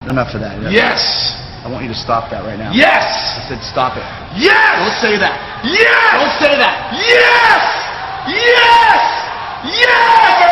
Enough of that. Yes! I want you to stop that right now. Yes! I said stop it. Yes! Don't say that. Yes! Don't say that. Yes! Yes! Yes!